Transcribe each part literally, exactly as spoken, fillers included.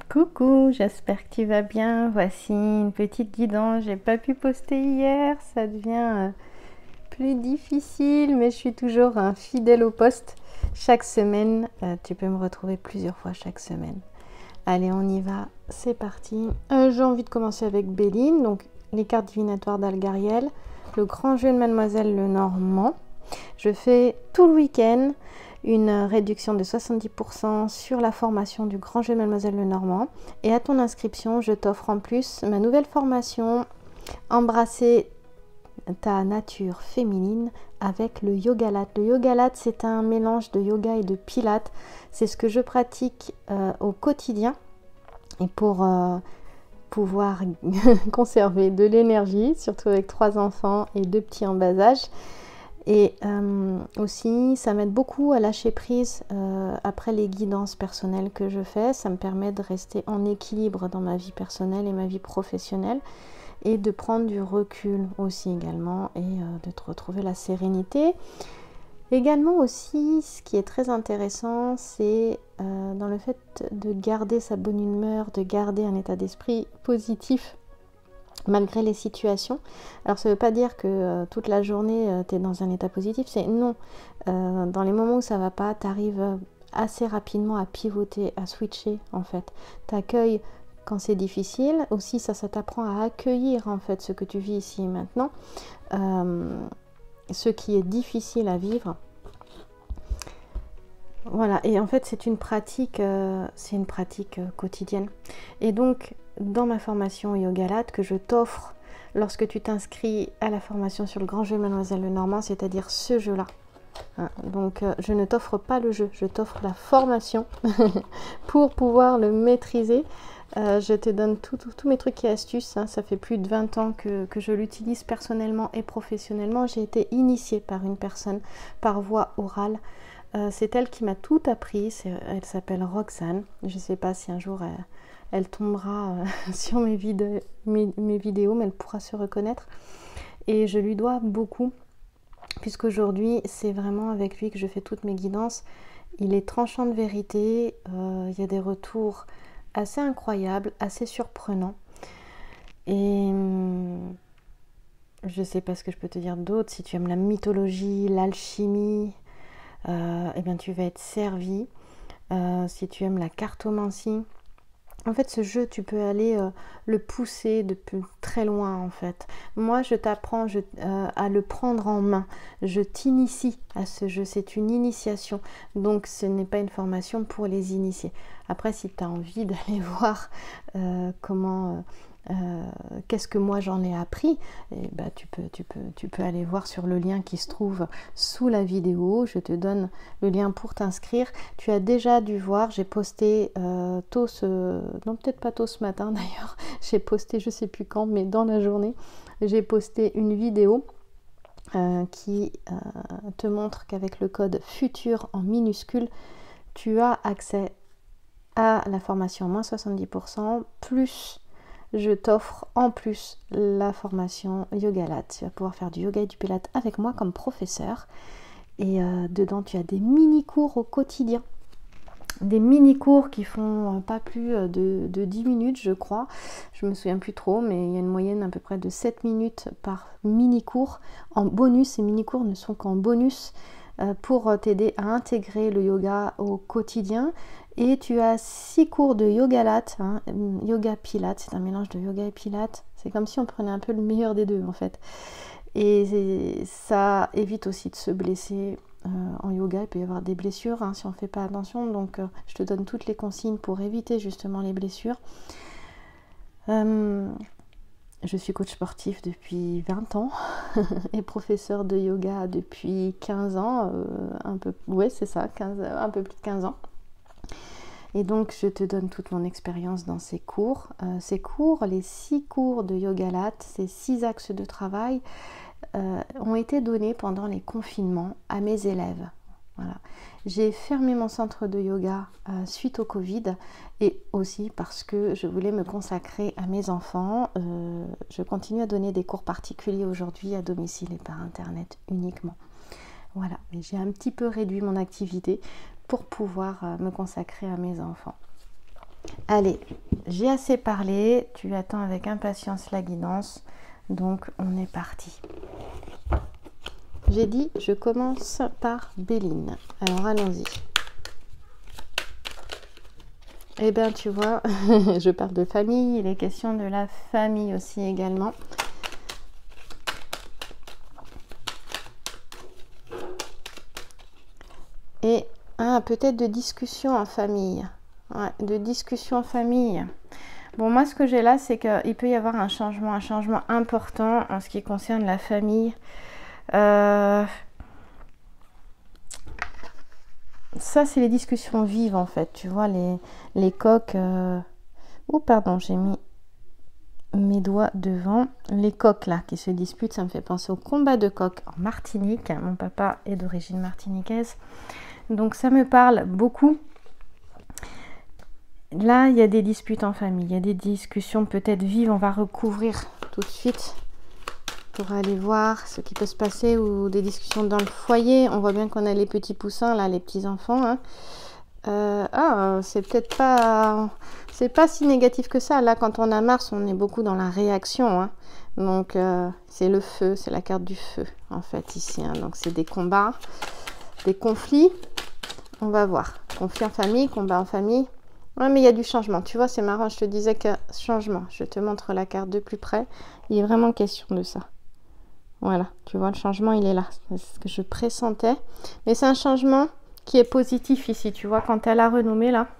Coucou, j'espère que tu vas bien. Voici une petite guidance. J'ai pas pu poster hier, ça devient euh, plus difficile, mais je suis toujours un fidèle au poste. Chaque semaine, euh, tu peux me retrouver plusieurs fois chaque semaine. Allez, on y va, c'est parti. Euh, j'ai envie de commencer avec Béline, donc les cartes divinatoires d'Algariel, le grand jeu de Mademoiselle Lenormand. Je fais tout le week-end une réduction de soixante-dix pour cent sur la formation du grand jeu de Mademoiselle Lenormand. Et à ton inscription, je t'offre en plus ma nouvelle formation Embrasser ta nature féminine avec le yoga latte. Le yoga latte, c'est un mélange de yoga et de pilates. C'est ce que je pratique euh, au quotidien. Et pour euh, pouvoir conserver de l'énergie, surtout avec trois enfants et deux petits en bas âge. Et euh, aussi, ça m'aide beaucoup à lâcher prise euh, après les guidances personnelles que je fais. Ça me permet de rester en équilibre dans ma vie personnelle et ma vie professionnelle et de prendre du recul aussi également et euh, de te retrouver la sérénité. Également aussi, ce qui est très intéressant, c'est euh, dans le fait de garder sa bonne humeur, de garder un état d'esprit positif malgré les situations. Alors ça ne veut pas dire que euh, toute la journée euh, tu es dans un état positif, c'est non. Euh, dans les moments où ça va pas, tu arrives assez rapidement à pivoter, à switcher en fait. Tu accueilles quand c'est difficile, aussi ça, ça t'apprend à accueillir en fait ce que tu vis ici et maintenant, euh, ce qui est difficile à vivre. Voilà, et en fait c'est une pratique, euh, c'est une pratique euh, quotidienne. Et donc dans ma formation Yoga Latte que je t'offre lorsque tu t'inscris à la formation sur le grand jeu Mademoiselle Lenormand, c'est-à-dire ce jeu-là. Hein, donc euh, je ne t'offre pas le jeu, je t'offre la formation pour pouvoir le maîtriser. Euh, je te donne tous mes trucs et astuces, hein. Ça fait plus de vingt ans que, que je l'utilise personnellement et professionnellement. J'ai été initiée par une personne par voie orale. Euh, c'est elle qui m'a tout appris, elle s'appelle Roxane. Je ne sais pas si un jour elle, elle tombera euh, sur mes, vid mes, mes vidéos, mais elle pourra se reconnaître. Et je lui dois beaucoup, puisqu'aujourd'hui c'est vraiment avec lui que je fais toutes mes guidances. Il est tranchant de vérité, euh, il y a des retours assez incroyables, assez surprenants. Et hum, je ne sais pas ce que je peux te dire d'autre. Si tu aimes la mythologie, l'alchimie, Euh, eh bien tu vas être servi. Euh, si tu aimes la cartomancie, en fait ce jeu tu peux aller euh, le pousser depuis très loin en fait. Moi je t'apprends euh, à le prendre en main, je t'initie à ce jeu, c'est une initiation, donc ce n'est pas une formation pour les initiés. Après si tu as envie d'aller voir euh, comment euh, Euh, qu'est-ce que moi j'en ai appris, et bah, tu, peux, tu, peux, tu peux aller voir sur le lien qui se trouve sous la vidéo. Je te donne le lien pour t'inscrire. Tu as déjà dû voir, j'ai posté euh, tôt ce... non peut-être pas tôt ce matin d'ailleurs, j'ai posté je sais plus quand, mais dans la journée j'ai posté une vidéo euh, qui euh, te montre qu'avec le code FUTUR en minuscule tu as accès à la formation moins soixante-dix pour cent plus je t'offre en plus la formation Yoga Latte. Tu vas pouvoir faire du yoga et du pilates avec moi comme professeur. Et euh, dedans, tu as des mini-cours au quotidien. Des mini-cours qui font pas plus de, de dix minutes, je crois. Je me souviens plus trop, mais il y a une moyenne à peu près de sept minutes par mini-cours. En bonus, ces mini-cours ne sont qu'en bonus euh, pour t'aider à intégrer le yoga au quotidien. Et tu as six cours de yoga latte, hein, yoga pilates, c'est un mélange de yoga et pilates. C'est comme si on prenait un peu le meilleur des deux en fait. Et ça évite aussi de se blesser euh, en yoga. Il peut y avoir des blessures hein, si on ne fait pas attention. Donc euh, je te donne toutes les consignes pour éviter justement les blessures. Euh, je suis coach sportif depuis vingt ans et professeur de yoga depuis quinze ans. Euh, un peu, ouais c'est ça, quinze, un peu plus de quinze ans. Et donc je te donne toute mon expérience dans ces cours. Euh, ces cours, les six cours de Yoga Latte, ces six axes de travail euh, ont été donnés pendant les confinements à mes élèves. Voilà. J'ai fermé mon centre de yoga euh, suite au Covid et aussi parce que je voulais me consacrer à mes enfants. Euh, je continue à donner des cours particuliers aujourd'hui à domicile et par internet uniquement. Voilà, mais j'ai un petit peu réduit mon activité pour pouvoir me consacrer à mes enfants. Allez, j'ai assez parlé, tu attends avec impatience la guidance, donc on est parti. J'ai dit, je commence par Béline. Alors allons-y. Eh bien, tu vois, je parle de famille, il est question de la famille aussi également. Et ah, peut-être de discussion en famille. Ouais, de discussion en famille. Bon, moi, ce que j'ai là, c'est qu'il peut y avoir un changement, un changement important en ce qui concerne la famille. Euh... Ça, c'est les discussions vives, en fait. Tu vois, les, les coqs... Euh... Oh, pardon, j'ai mis mes doigts devant. Les coqs, là, qui se disputent, ça me fait penser au combat de coqs en Martinique. Mon papa est d'origine martiniquaise. Donc, ça me parle beaucoup. Là, il y a des disputes en famille. Il y a des discussions peut-être vives. On va recouvrir tout de suite pour aller voir ce qui peut se passer, ou des discussions dans le foyer. On voit bien qu'on a les petits poussins, là, les petits enfants. Hein. Euh, ah, c'est peut-être pas, c'est pas si négatif que ça. Là, quand on a Mars, on est beaucoup dans la réaction. Hein. Donc, euh, c'est le feu, c'est la carte du feu, en fait, ici. Hein. Donc, c'est des combats, des conflits. On va voir. Conflit en famille, combat en famille. Ouais, mais il y a du changement. Tu vois, c'est marrant. Je te disais que changement. Je te montre la carte de plus près. Il est vraiment question de ça. Voilà, tu vois, le changement, il est là. C'est ce que je pressentais. Mais c'est un changement qui est positif ici. Tu vois, quand elle a renommé, là,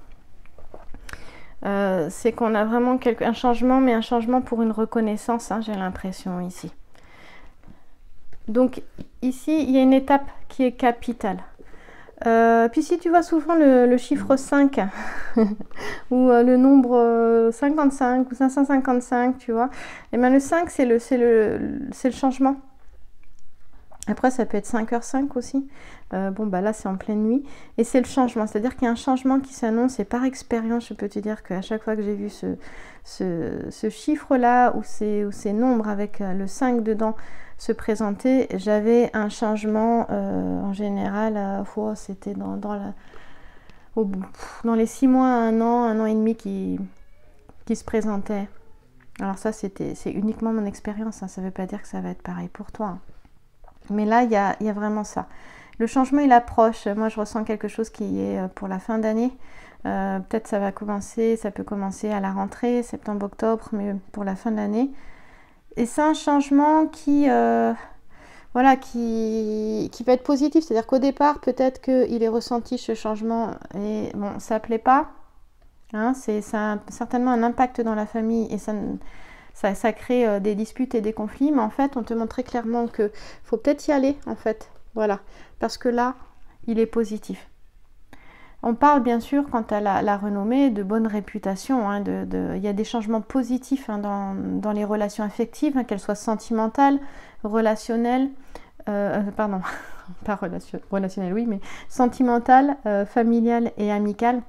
euh, c'est qu'on a vraiment quelque... un changement, mais un changement pour une reconnaissance, hein, j'ai l'impression, ici. Donc, ici, il y a une étape qui est capitale. Euh, puis si tu vois souvent le, le chiffre cinq ou euh, le nombre euh, cinquante-cinq ou cinq cent cinquante-cinq, tu vois, et bien le cinq, c'est le, c'est le, c'est le changement. Après, ça peut être cinq heures cinq aussi. Euh, bon, bah là, c'est en pleine nuit. Et c'est le changement. C'est-à-dire qu'il y a un changement qui s'annonce. Et par expérience, je peux te dire qu'à chaque fois que j'ai vu ce, ce, ce chiffre-là, ou ces, ou ces nombres avec le cinq dedans se présenter, j'avais un changement euh, en général. Euh, oh, c'était dans, dans, la, au, dans les six mois, un an, un an et demi qui, qui se présentait. Alors ça, c'était, c'est uniquement mon expérience. Hein. Ça ne veut pas dire que ça va être pareil pour toi. Hein. Mais là, il y a, y a vraiment ça. Le changement, il approche. Moi, je ressens quelque chose qui est pour la fin d'année. Euh, peut-être ça va commencer, ça peut commencer à la rentrée, septembre-octobre, mais pour la fin de l'année. Et c'est un changement qui, euh, voilà, qui, qui peut être positif. C'est-à-dire qu'au départ, peut-être qu'il est ressenti ce changement et bon, ça ne plaît pas. Hein, c'est, ça a certainement un impact dans la famille et ça ne... Ça, ça crée euh, des disputes et des conflits, mais en fait, on te montre très clairement qu'il faut peut-être y aller, en fait. Voilà. Parce que là, il est positif. On parle, bien sûr, quant à la, la renommée, de bonne réputation. Hein, de, de, il y a des changements positifs hein, dans, dans les relations affectives, hein, qu'elles soient sentimentales, relationnelles, euh, pardon, pas relation, relationnelles, oui, mais sentimentales, euh, familiales et amicales.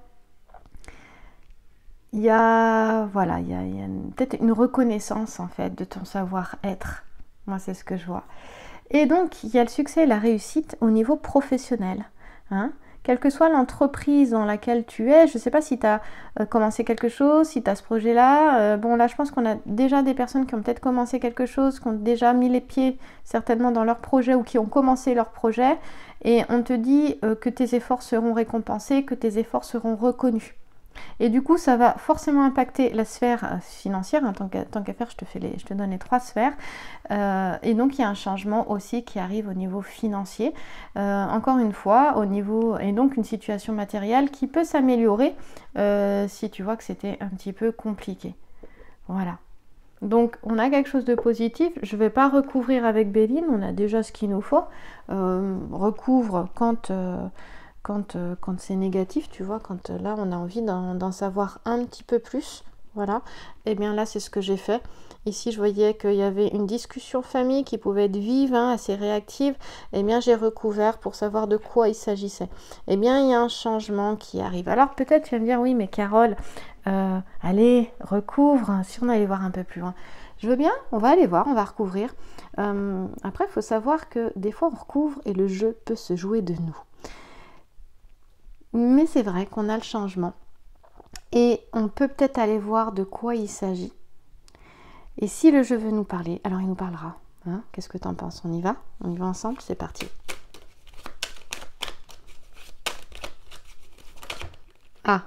Il y a, voilà, il y a, il y a peut-être une reconnaissance en fait de ton savoir-être. Moi, c'est ce que je vois. Et donc, il y a le succès et la réussite au niveau professionnel. Hein. Quelle que soit l'entreprise dans laquelle tu es, je ne sais pas si tu as euh, commencé quelque chose, si tu as ce projet-là. Euh, bon, là, je pense qu'on a déjà des personnes qui ont peut-être commencé quelque chose, qui ont déjà mis les pieds certainement dans leur projet ou qui ont commencé leur projet. Et on te dit euh, que tes efforts seront récompensés, que tes efforts seront reconnus. Et du coup, ça va forcément impacter la sphère financière. En tant qu'à, tant qu'à faire, je te, fais les, je te donne les trois sphères. Euh, et donc, il y a un changement aussi qui arrive au niveau financier. Euh, encore une fois, au niveau... Et donc, une situation matérielle qui peut s'améliorer euh, si tu vois que c'était un petit peu compliqué. Voilà. Donc, on a quelque chose de positif. Je ne vais pas recouvrir avec Béline. On a déjà ce qu'il nous faut. Euh, recouvre quand... Euh, Quand, euh, quand c'est négatif, tu vois, quand euh, là on a envie d'en, d'en savoir un petit peu plus, voilà, et bien là c'est ce que j'ai fait. Ici je voyais qu'il y avait une discussion famille qui pouvait être vive, hein, assez réactive, et bien j'ai recouvert pour savoir de quoi il s'agissait. Et bien il y a un changement qui arrive. Alors peut-être tu vas me dire, oui mais Carole, euh, allez, recouvre, si on allait voir un peu plus loin. Je veux bien, on va aller voir, on va recouvrir. Euh, après il faut savoir que des fois on recouvre et le jeu peut se jouer de nous. Mais c'est vrai qu'on a le changement. Et on peut peut-être aller voir de quoi il s'agit. Et si le jeu veut nous parler, alors il nous parlera. Hein? Qu'est-ce que tu en penses? On y va? On y va ensemble? C'est parti. Ah,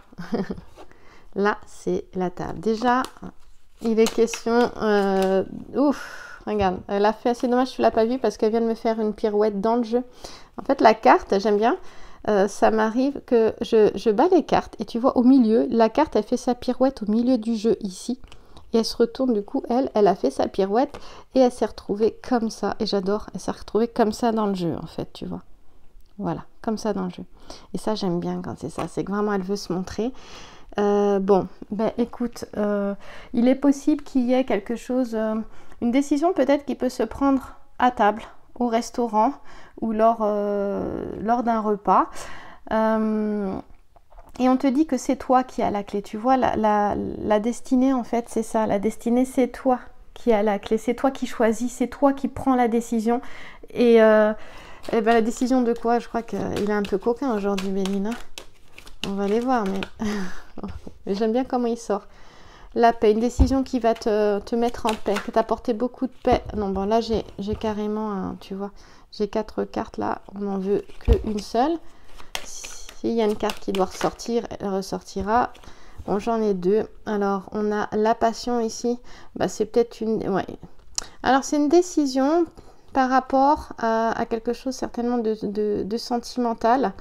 là c'est la table. Déjà, il est question... Euh, ouf, regarde, elle a fait... C'est dommage que tu ne l'as pas vu parce qu'elle vient de me faire une pirouette dans le jeu. En fait, la carte, j'aime bien. Euh, ça m'arrive que je, je bats les cartes et tu vois au milieu, la carte, elle fait sa pirouette au milieu du jeu ici. Et elle se retourne, du coup, elle, elle a fait sa pirouette et elle s'est retrouvée comme ça. Et j'adore, elle s'est retrouvée comme ça dans le jeu, en fait, tu vois. Voilà, comme ça dans le jeu. Et ça, j'aime bien quand c'est ça. C'est que vraiment, elle veut se montrer. Euh, bon, ben écoute, euh, il est possible qu'il y ait quelque chose, euh, une décision peut-être qui peut se prendre à table, au restaurant ou lors, euh, lors d'un repas. Euh, Et on te dit que c'est toi qui as la clé. Tu vois, la, la, la destinée, en fait, c'est ça. La destinée, c'est toi qui as la clé. C'est toi qui choisis. C'est toi qui prends la décision. Et, euh, et ben, la décision de quoi? Je crois qu'il est un peu coquin aujourd'hui, Béline. On va aller voir, mais, mais j'aime bien comment il sort. La paix, une décision qui va te, te mettre en paix, qui t'apporter beaucoup de paix. Non, bon, là, j'ai carrément, un, tu vois, j'ai quatre cartes là. On n'en veut qu'une seule. S'il y a une carte qui doit ressortir, elle ressortira. Bon, j'en ai deux. Alors, on a la passion ici. Bah, c'est peut-être une... Ouais. Alors, c'est une décision par rapport à, à quelque chose certainement de, de, de sentimental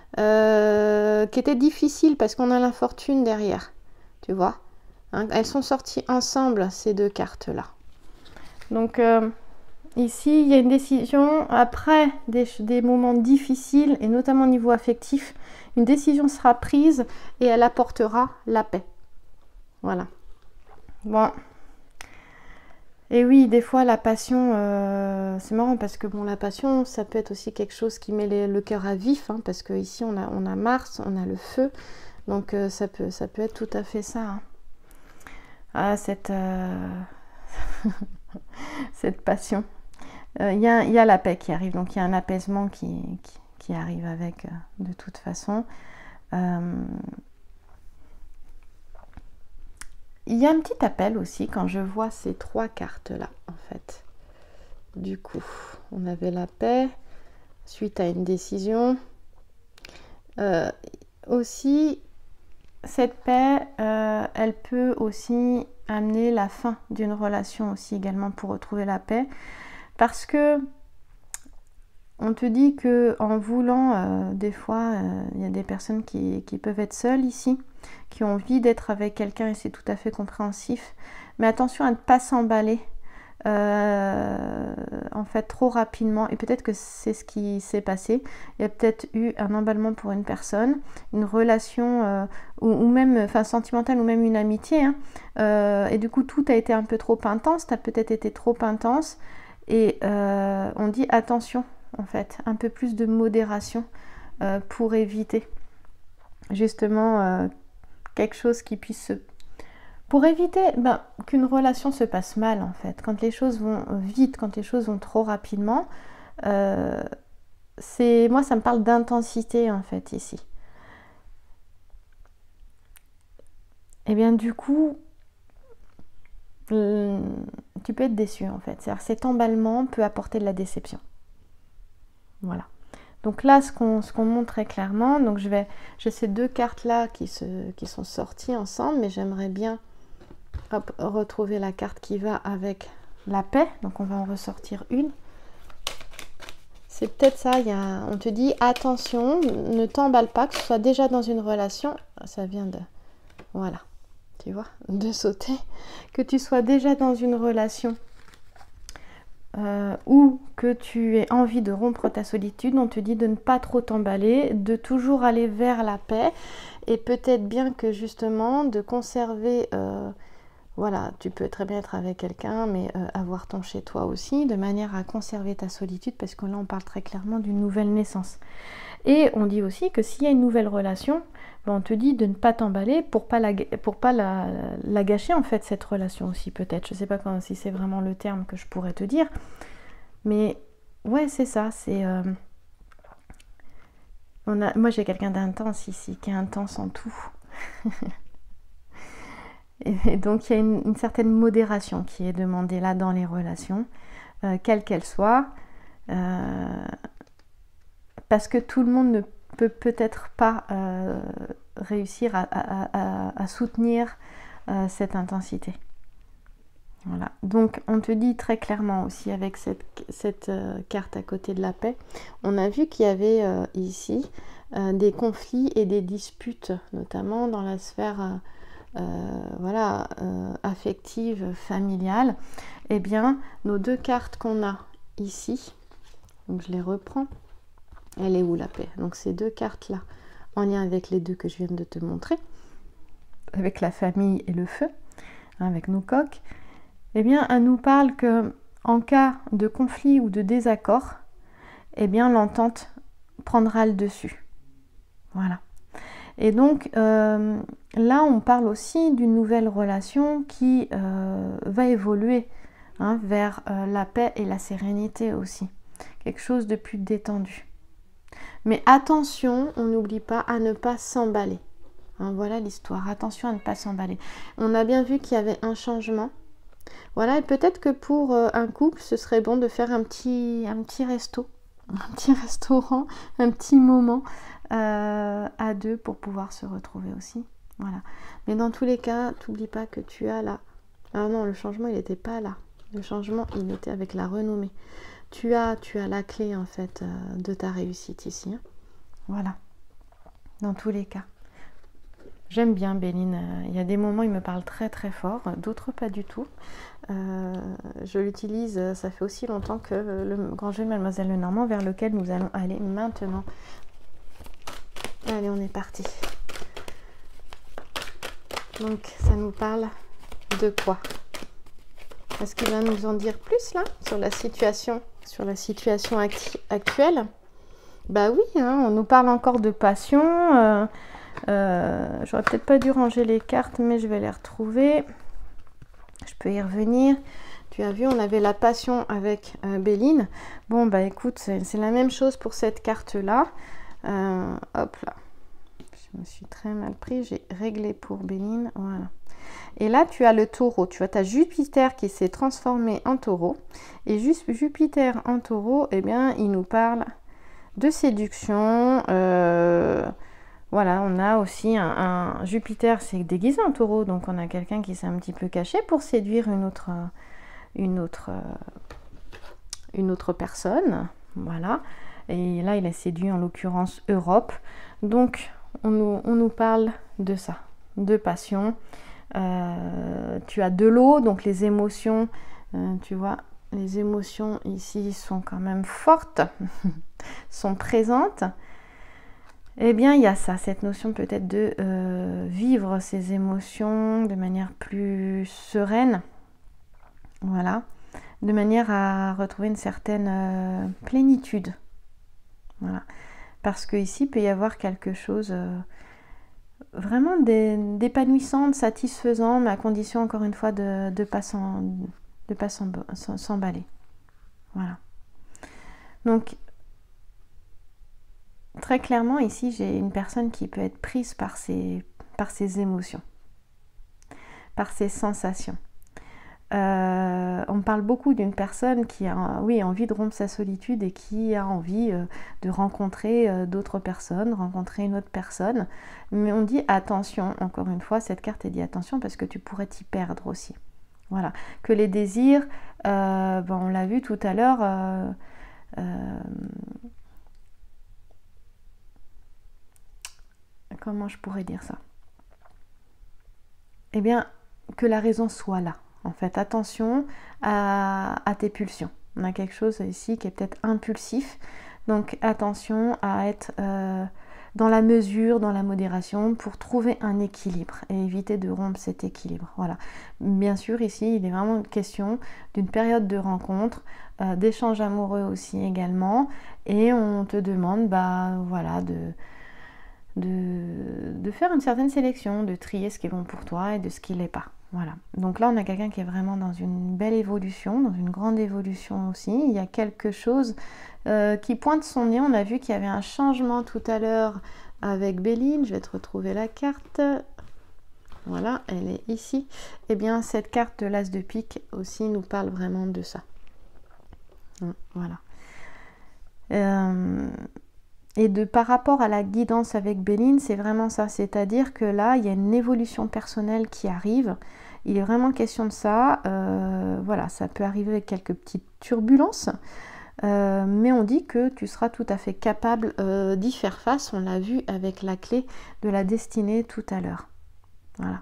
euh, qui était difficile parce qu'on a l'infortune derrière. Tu vois, hein, elles sont sorties ensemble, ces deux cartes-là. Donc... Euh, Ici, il y a une décision, après des, des moments difficiles, et notamment au niveau affectif, une décision sera prise et elle apportera la paix. Voilà. Bon. Et oui, des fois, la passion, euh, c'est marrant parce que bon, la passion, ça peut être aussi quelque chose qui met les, le cœur à vif, hein, parce qu'ici, on a, on a Mars, on a le feu, donc euh, ça, peut, ça peut être tout à fait ça. Hein. Ah, cette, euh... cette passion. Il euh, y, y a la paix qui arrive, donc il y a un apaisement qui, qui, qui arrive avec, euh, de toute façon. Il euh, y a un petit appel aussi quand je vois ces trois cartes-là, en fait. Du coup, on avait la paix, suite à une décision. Euh, aussi, cette paix, euh, elle peut aussi amener la fin d'une relation aussi également pour retrouver la paix. Parce que on te dit que en voulant, euh, des fois, il euh, y a des personnes qui, qui peuvent être seules ici, qui ont envie d'être avec quelqu'un et c'est tout à fait compréhensif. Mais attention à ne pas s'emballer euh, en fait trop rapidement. Et peut-être que c'est ce qui s'est passé. Il y a peut-être eu un emballement pour une personne, une relation euh, ou, ou même, enfin sentimentale ou même une amitié. Hein. Euh, et du coup, tout a été un peu trop intense. Tu as peut-être été trop intense. Et euh, on dit attention, en fait, un peu plus de modération euh, pour éviter justement euh, quelque chose qui puisse se... Pour éviter ben, qu'une relation se passe mal, en fait. Quand les choses vont vite, quand les choses vont trop rapidement, euh, c'est... moi, ça me parle d'intensité, en fait, ici. Et bien, du coup... tu peux être déçu en fait. C'est-à-dire cet emballement peut apporter de la déception. Voilà. Donc là, ce qu'on ce qu'on montre très clairement, donc je vais, j'ai ces deux cartes là qui, se, qui sont sorties ensemble, mais j'aimerais bien hop, retrouver la carte qui va avec la paix. Donc on va en ressortir une. C'est peut-être ça, il y a, on te dit attention, ne t'emballe pas, que ce soit déjà dans une relation. Ça vient de... Voilà. Tu vois, de sauter, que tu sois déjà dans une relation euh, ou que tu aies envie de rompre ta solitude, on te dit de ne pas trop t'emballer, de toujours aller vers la paix et peut-être bien que justement de conserver, euh, voilà, tu peux très bien être avec quelqu'un mais euh, avoir ton chez toi aussi de manière à conserver ta solitude parce que là on parle très clairement d'une nouvelle naissance. Et on dit aussi que s'il y a une nouvelle relation, ben on te dit de ne pas t'emballer pour pas la pour pas la, la gâcher en fait cette relation aussi peut-être. Je sais pas quand, si c'est vraiment le terme que je pourrais te dire, mais ouais c'est ça. C'est euh, on a, moi j'ai quelqu'un d'intense ici qui est intense en tout. Et, et donc il y a une, une certaine modération qui est demandée là dans les relations, euh, quelles qu'elles soient, euh, parce que tout le monde ne peut peut-être pas euh, réussir à, à, à, à soutenir euh, cette intensité. Voilà. Donc on te dit très clairement aussi avec cette, cette euh, carte à côté de la paix, on a vu qu'il y avait euh, ici euh, des conflits et des disputes, notamment dans la sphère euh, euh, voilà, euh, affective, familiale. Eh bien, nos deux cartes qu'on a ici, donc je les reprends, elle est où la paix? Donc ces deux cartes-là, en lien avec les deux que je viens de te montrer, avec la famille et le feu, hein, avec nos coques, eh bien, elle nous parle que en cas de conflit ou de désaccord, eh bien, l'entente prendra le dessus. Voilà. Et donc, euh, là, on parle aussi d'une nouvelle relation qui euh, va évoluer hein, vers euh, la paix et la sérénité aussi. Quelque chose de plus détendu. Mais attention, on n'oublie pas à ne pas s'emballer. Hein, voilà l'histoire. Attention à ne pas s'emballer. On a bien vu qu'il y avait un changement. Voilà, et peut-être que pour euh, un couple, ce serait bon de faire un petit, un petit resto, un petit restaurant, un petit moment euh, à deux pour pouvoir se retrouver aussi. Voilà. Mais dans tous les cas, n'oublie pas que tu as là. Ah non, le changement, il n'était pas là. Le changement, il était avec la renommée. Tu as, tu as la clé, en fait, euh, de ta réussite ici. Hein. Voilà. Dans tous les cas. J'aime bien Béline. Il y a des moments, il me parle très très fort, d'autres pas du tout. Euh, je l'utilise, ça fait aussi longtemps que le grand jeu de Mademoiselle Lenormand vers lequel nous allons aller maintenant. Allez, on est parti. Donc, ça nous parle de quoi? Est-ce qu'il va nous en dire plus là sur la situation, sur la situation actu actuelle? Bah oui, hein, on nous parle encore de passion. Euh, euh, J'aurais peut-être pas dû ranger les cartes, mais je vais les retrouver. Je peux y revenir. Tu as vu, on avait la passion avec euh, Béline. Bon, bah écoute, c'est la même chose pour cette carte-là. Euh, hop là. Je me suis très mal pris. J'ai réglé pour Béline. Voilà. Et là, tu as le taureau. Tu vois, tu as Jupiter qui s'est transformé en taureau. Et juste Jupiter en taureau, eh bien, il nous parle de séduction. Euh, voilà, on a aussi un, un Jupiter, c'est déguisé en taureau. Donc, on a quelqu'un qui s'est un petit peu caché pour séduire une autre, une autre, une autre personne. Voilà. Et là, il a séduit en l'occurrence Europe. Donc, on nous, on nous parle de ça, de passion. Euh, tu as de l'eau, donc les émotions, euh, tu vois, les émotions ici sont quand même fortes, sont présentes. Eh bien, il y a ça, cette notion peut-être de euh, vivre ces émotions de manière plus sereine, voilà, de manière à retrouver une certaine euh, plénitude, voilà, parce que ici il peut y avoir quelque chose euh, vraiment d'épanouissant, de satisfaisant, mais à condition encore une fois de ne pas s'emballer. Voilà. Donc, très clairement, ici, j'ai une personne qui peut être prise par ses, par ses émotions, par ses sensations. Euh, on parle beaucoup d'une personne qui a oui, envie de rompre sa solitude et qui a envie euh, de rencontrer euh, d'autres personnes, rencontrer une autre personne. Mais on dit attention, encore une fois, cette carte est dit attention parce que tu pourrais t'y perdre aussi. Voilà. Que les désirs, euh, ben on l'a vu tout à l'heure, euh, euh, comment je pourrais dire ça? Eh bien, que la raison soit là. En fait, attention à, à tes pulsions. On a quelque chose ici qui est peut-être impulsif. Donc, attention à être euh, dans la mesure, dans la modération pour trouver un équilibre et éviter de rompre cet équilibre. Voilà. Bien sûr, ici, il est vraiment une question d'une période de rencontre, euh, d'échange amoureux aussi également. Et on te demande, bah, voilà, de... De, de faire une certaine sélection, de trier ce qui est bon pour toi et de ce qui ne l'est pas. Voilà. Donc là, on a quelqu'un qui est vraiment dans une belle évolution, dans une grande évolution aussi. Il y a quelque chose euh, qui pointe son nez. On a vu qu'il y avait un changement tout à l'heure avec Béline. Je vais te retrouver la carte. voilà, elle est ici. Et bien cette carte de l'as de pique aussi nous parle vraiment de ça. Voilà. Euh, et de par rapport à la guidance avec Béline, c'est vraiment ça, c'est-à-dire que là, il y a une évolution personnelle qui arrive. Il est vraiment question de ça. Euh, voilà, ça peut arriver avec quelques petites turbulences. Euh, mais on dit que tu seras tout à fait capable euh, d'y faire face. On l'a vu avec la clé de la destinée tout à l'heure. Voilà.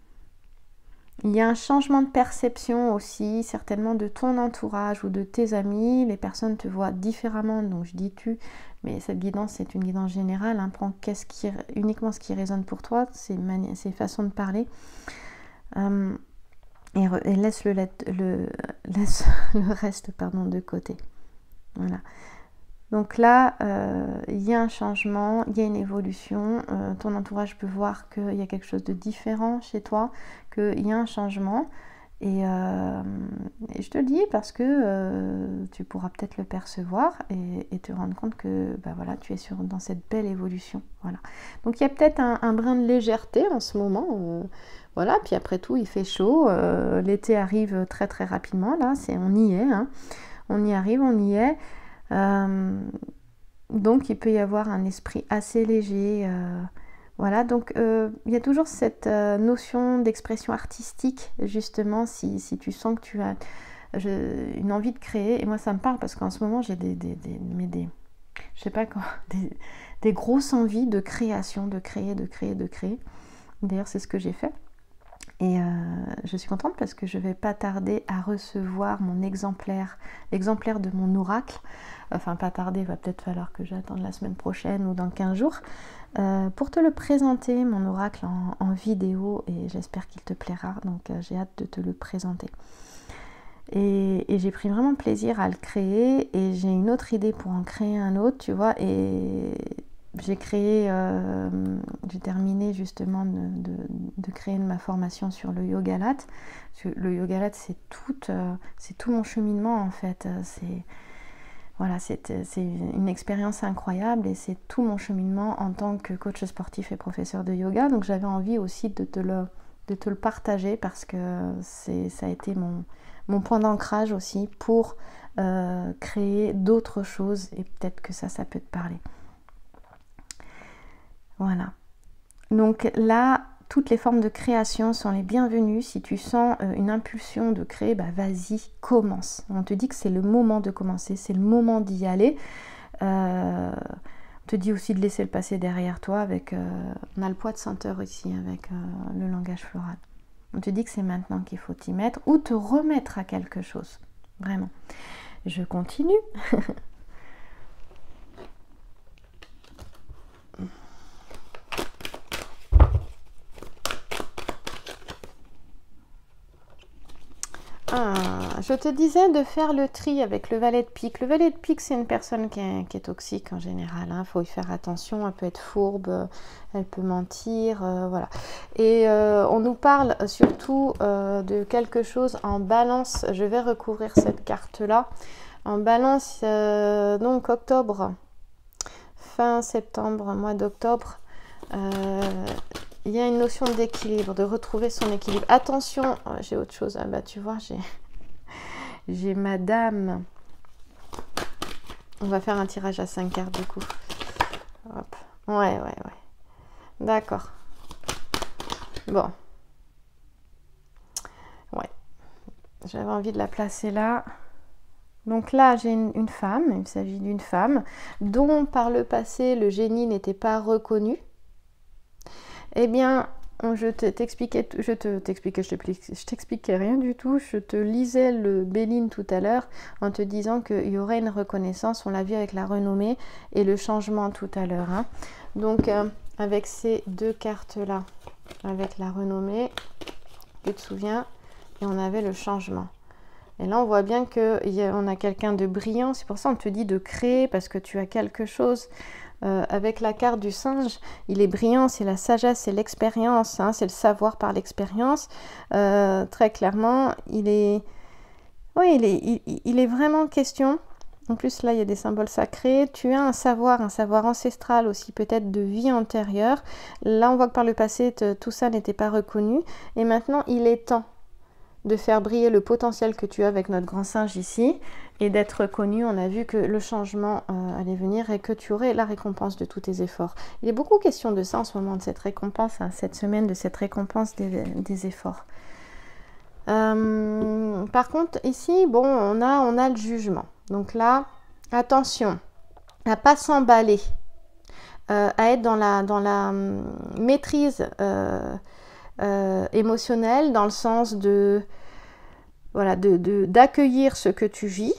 Il y a un changement de perception aussi, certainement de ton entourage ou de tes amis. Les personnes te voient différemment, donc je dis tu, mais cette guidance, c'est une guidance générale. Hein. Prends qu'est-ce qui, uniquement ce qui résonne pour toi, c'est façons de parler. Euh, et, re, et laisse, le, le, laisse le reste pardon, de côté. Voilà. Donc là, euh, il y a un changement, il y a une évolution. Euh, ton entourage peut voir qu'il y a quelque chose de différent chez toi, qu'il y a un changement. Et, euh, et je te le dis parce que euh, tu pourras peut-être le percevoir et, et te rendre compte que bah voilà, tu es sur, dans cette belle évolution. Voilà. Donc il y a peut-être un, un brin de légèreté en ce moment. Euh, voilà. Puis après tout, il fait chaud. Euh, L'été arrive très très rapidement. Là, c'est, on y est. Hein. On y arrive, on y est. Euh, donc il peut y avoir un esprit assez léger, euh, voilà, donc euh, il y a toujours cette euh, notion d'expression artistique, justement, si, si tu sens que tu as je, une envie de créer, et moi ça me parle parce qu'en ce moment j'ai des, des, des, mais des je sais pas quand, des, des grosses envies de création, de créer, de créer, de créer, d'ailleurs c'est ce que j'ai fait. Et euh, je suis contente parce que je ne vais pas tarder à recevoir mon exemplaire, l'exemplaire de mon oracle. Enfin, pas tarder, il va peut-être falloir que j'attende la semaine prochaine ou dans quinze jours euh, pour te le présenter, mon oracle en, en vidéo, et j'espère qu'il te plaira. Donc, euh, j'ai hâte de te le présenter. Et, et j'ai pris vraiment plaisir à le créer, et j'ai une autre idée pour en créer un autre, tu vois, et j'ai créé, euh, j'ai terminé justement de, de, de créer ma formation sur le yoga latte. Le yoga latte, c'est tout, euh, c'est tout mon cheminement en fait. C'est voilà, c'est une expérience incroyable et c'est tout mon cheminement en tant que coach sportif et professeur de yoga. Donc j'avais envie aussi de te le, de te le partager parce que c'est, ça a été mon, mon point d'ancrage aussi pour euh, créer d'autres choses, et peut-être que ça, ça peut te parler. Voilà. Donc là, toutes les formes de création sont les bienvenues. Si tu sens euh, une impulsion de créer, bah vas-y, commence. On te dit que c'est le moment de commencer, c'est le moment d'y aller. Euh, on te dit aussi de laisser le passé derrière toi avec... Euh, on a le poids de senteur ici avec euh, le langage floral. On te dit que c'est maintenant qu'il faut t'y mettre ou te remettre à quelque chose. Vraiment. Je continue. Ah, je te disais de faire le tri avec le valet de pique. Le valet de pique, c'est une personne qui est, qui est toxique en général. Il hein. faut y faire attention. Elle peut être fourbe, elle peut mentir, euh, voilà. Et euh, on nous parle surtout euh, de quelque chose en balance. Je vais recouvrir cette carte-là. En balance, euh, donc octobre, fin septembre, mois d'octobre. Euh, Il y a une notion d'équilibre, de retrouver son équilibre. Attention, oh, j'ai autre chose. Ah bah tu vois, j'ai j'ai madame. On va faire un tirage à cinq cartes du coup. Hop. Ouais, ouais, ouais. D'accord. Bon. Ouais. J'avais envie de la placer là. Donc là, j'ai une, une femme. Il s'agit d'une femme dont par le passé, le génie n'était pas reconnu. Eh bien, je t'expliquais, je te t'expliquais, je t'expliquais rien du tout. Je te lisais le Béline tout à l'heure en te disant qu'il y aurait une reconnaissance. On l'a vu avec la renommée et le changement tout à l'heure. Hein. Donc, euh, avec ces deux cartes-là, avec la renommée, tu te souviens, et on avait le changement. Et là, on voit bien qu'on a quelqu'un de brillant. C'est pour ça qu'on te dit de créer parce que tu as quelque chose. Euh, avec la carte du singe, il est brillant, c'est la sagesse, c'est l'expérience, hein, c'est le savoir par l'expérience. Euh, très clairement, il est, oui, il est, il, il est vraiment question En plus, là, il y a des symboles sacrés. Tu as un savoir, un savoir ancestral aussi, peut-être de vie antérieure. Là, on voit que par le passé, tout ça n'était pas reconnu. Et maintenant, il est temps de faire briller le potentiel que tu as avec notre grand singe ici et d'être reconnu. On a vu que le changement euh, allait venir et que tu aurais la récompense de tous tes efforts. Il est beaucoup question de ça en ce moment, de cette récompense, hein, cette semaine, de cette récompense des, des efforts. Euh, par contre, ici, bon, on a, on a le jugement. Donc là, attention à pas s'emballer, euh, à être dans la, dans la hum, maîtrise euh, euh, émotionnelle, dans le sens de voilà, de, de, d'accueillir ce que tu vis,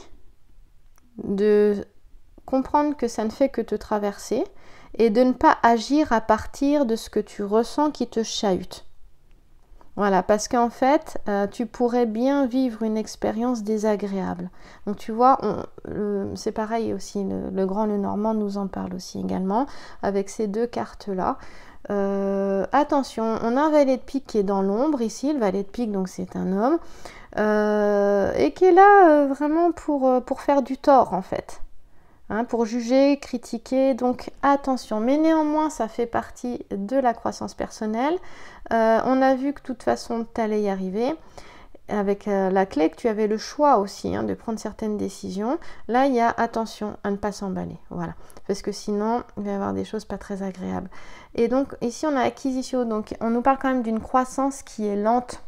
de comprendre que ça ne fait que te traverser et de ne pas agir à partir de ce que tu ressens qui te chahute. Voilà, parce qu'en fait, euh, tu pourrais bien vivre une expérience désagréable. Donc tu vois, on, le, c'est pareil aussi, le, le grand, le normand nous en parle aussi également, avec ces deux cartes-là. Euh, attention, on a un valet de pique qui est dans l'ombre ici, le valet de pique, donc c'est un homme, euh, et qui est là euh, vraiment pour, euh, pour faire du tort en fait, hein, pour juger, critiquer, donc attention. Mais néanmoins, ça fait partie de la croissance personnelle. Euh, on a vu que de toute façon, tu allais y arriver. Avec euh, la clé que tu avais le choix aussi hein, de prendre certaines décisions. Là, il y a attention à ne pas s'emballer. Voilà. Parce que sinon, il va y avoir des choses pas très agréables. Et donc, ici, on a acquisition. Donc, on nous parle quand même d'une croissance qui est lente.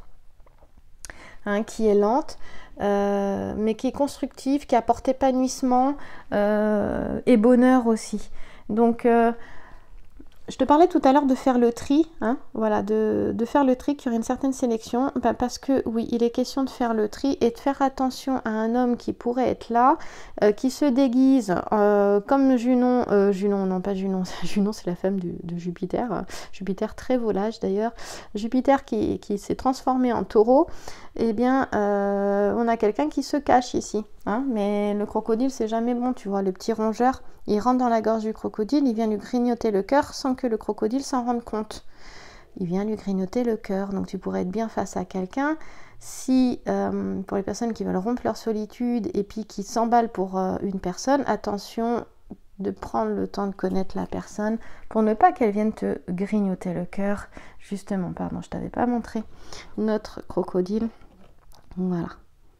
Hein, qui est lente. Euh, mais qui est constructive, qui apporte épanouissement euh, et bonheur aussi. Donc, euh, je te parlais tout à l'heure de faire le tri, hein, voilà, de, de faire le tri, qu'il y aurait une certaine sélection, bah parce que oui, il est question de faire le tri et de faire attention à un homme qui pourrait être là, euh, qui se déguise euh, comme Junon, euh, Junon, non pas Junon, Junon c'est la femme de, de Jupiter, hein, Jupiter très volage d'ailleurs, Jupiter qui, qui s'est transformé en taureau, eh bien euh, on a quelqu'un qui se cache ici, hein, mais le crocodile c'est jamais bon, tu vois, le petit rongeur, il rentre dans la gorge du crocodile, il vient lui grignoter le cœur sans que le crocodile s'en rende compte. Il vient lui grignoter le cœur. Donc tu pourrais être bien face à quelqu'un. Si, euh, pour les personnes qui veulent rompre leur solitude et puis qui s'emballent pour euh, une personne, attention de prendre le temps de connaître la personne pour ne pas qu'elle vienne te grignoter le cœur. Justement, pardon, je t'avais pas montré notre crocodile. Voilà.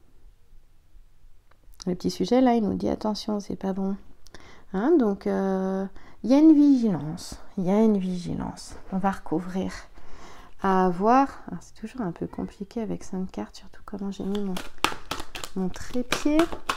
Le petit sujet là, il nous dit attention, c'est pas bon. Hein, donc, il euh, y a une vigilance, il y a une vigilance. On va recouvrir à avoir. C'est toujours un peu compliqué avec cinq cartes, surtout comment j'ai mis mon, mon trépied.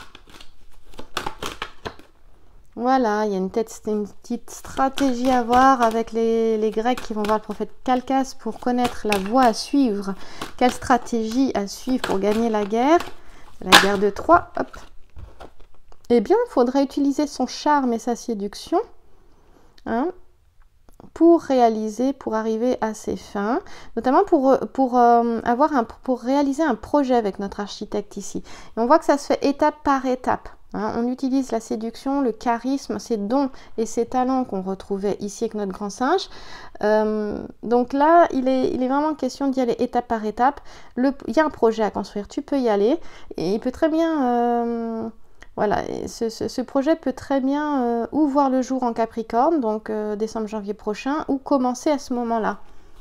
Voilà, il y a une, tête, une petite stratégie à voir avec les, les Grecs qui vont voir le prophète Calcas pour connaître la voie à suivre. Quelle stratégie à suivre pour gagner la guerre? La guerre de Troie, hop. Eh bien, il faudrait utiliser son charme et sa séduction hein, pour réaliser, pour arriver à ses fins, notamment pour, pour, euh, avoir un, pour réaliser un projet avec notre architecte ici. Et on voit que ça se fait étape par étape. Hein. On utilise la séduction, le charisme, ces dons et ces talents qu'on retrouvait ici avec notre grand singe. Euh, donc là, il est, il est vraiment question d'y aller étape par étape. Le, il y a un projet à construire, tu peux y aller. Et il peut très bien... Euh, Voilà, ce, ce, ce projet peut très bien euh, ou voir le jour en Capricorne, donc euh, décembre-janvier prochain, ou commencer à ce moment-là.